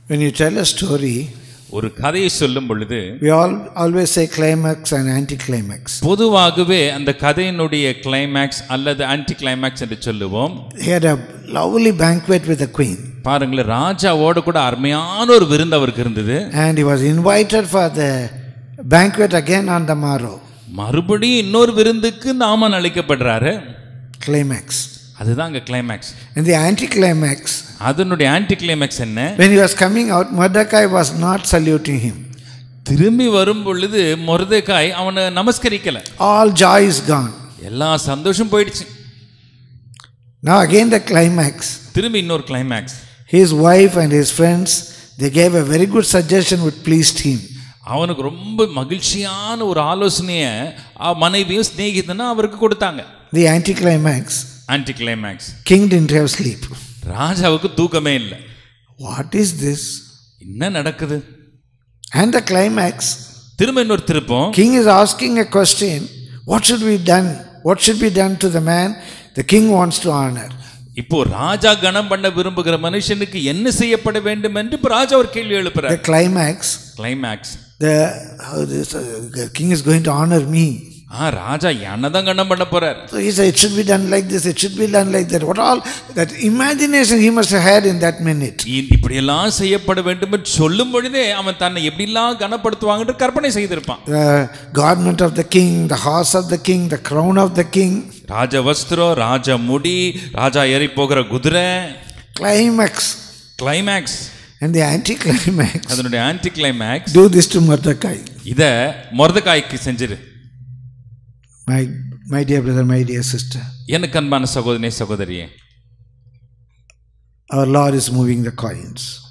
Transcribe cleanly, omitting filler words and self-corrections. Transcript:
When you tell a story, ஒரு கதையை சொல்லும் பொழுது we always say climax and anticlimax. பொதுவாகவே அந்த கதையினுடைய கிளைமாக்ஸ் அல்லது ஆன்டி கிளைமாக்ஸ் என்று சொல்லுவோம். He had a lovely banquet with the queen. பாருங்களேன், ராஜாவோட கூட அருமையான ஒரு விருந்து அவருக்கு இருந்தது. And he was invited for the banquet again on the morrow. மறுபடியும் இன்னொரு விருந்துக்கு நாம அழைக்கப்படுறாரு. Climax. அதுதான் அங்க கிளைமாக்ஸ். And the anticlimax, அதனுடைய ஆன்டி கிளைமாக்ஸ் என்ன? when he was coming out, Mordecai was not saluting him. திரும்பி வரும் பொழுது மொர்தெகாய் அவனை நமஸ்கரிக்கல. All joy is gone. எல்லா சந்தோஷம் போயிடுச்சு. Now again the climax. திரும்பி இன்னொரு climax. His wife and his friends, they gave a very good suggestion which pleased him. அவனுக்கு ரொம்ப மகிழ்ச்சியான ஒரு ஆலோசனையை மனைவியும் சிநேகிதனும் அவருக்கு கொடுத்தாங்க. The anticlimax, anticlimax. king didn't have sleep. ராஜாவுக்கு தூக்கமே இல்லை. What is this? என்ன நடக்குது? And the climax, திரும்ப இன்னொரு திருப்பம். king is asking a question, what should be done? What should be done to the man the king wants to honor? இப்போ ராஜா கணம் பண்ண விரும்புகிற மனுஷனுக்கு என்ன செய்யப்பட வேண்டும் என்று இப்போ ராஜா ஒரு கேள்வி எழுப்புறார். The climax, the king is going to honor me. ராஜா என்னதான் கணம் பண்ண போறார். So he said, it should be done like this, it should be done like that. What all that imagination he must have had in that minute. இப்படி எல்லாம் செய்யப்பட வேண்டும் என்று சொல்லும் பொழுதே அவன் தன்னை எப்படி எல்லாம் கனப்படுத்துவாங்கன்னு கற்பனை செய்திருப்பான். The garment of the king, the horse of the king, the crown of the king. ராஜ வஸ்திரம், ராஜ முடி, ராஜா ஏறி போகிற குதிரை. கிளைமாக்ஸ். And the anticlimax, அதனுடைய anticlimax, do this to Mordecai. இத மொர்தெகாய்க்கு செஞ்சிரு. My dear brother, my dear sister, எனக்கு அன்பான சகோதரனே சகோதரியே, our Lord is moving the coins.